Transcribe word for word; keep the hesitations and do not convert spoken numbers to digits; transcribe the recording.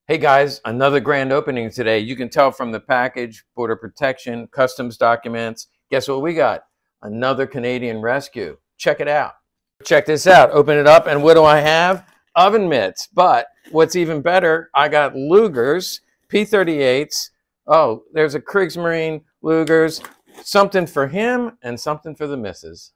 Hey guys, another grand opening today. You can tell from the package, border protection, customs documents. Guess what we got? Another Canadian rescue. Check it out. Check this out. Open it up, and what do I have? Oven mitts. But what's even better, I got Lugers, P thirty-eights. Oh, there's a Kriegsmarine Lugers. Something for him and something for the missus.